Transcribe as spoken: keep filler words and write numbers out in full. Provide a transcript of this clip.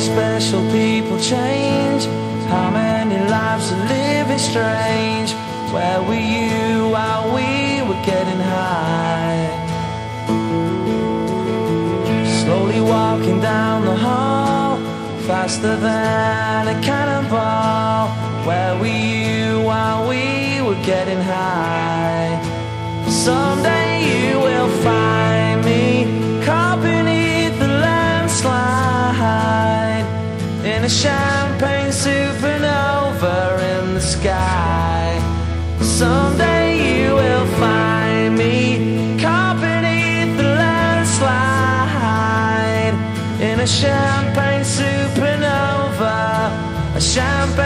special people change? How many lives are living strange? Where were you while we were getting high? Slowly walking down the hall, faster than a cannonball. Where were you while we were getting high? Someday you will find me caught beneath the landslide, in a champagne supernova in the sky. Someday you will find me caught beneath the landslide, in a champagne supernova, a champagne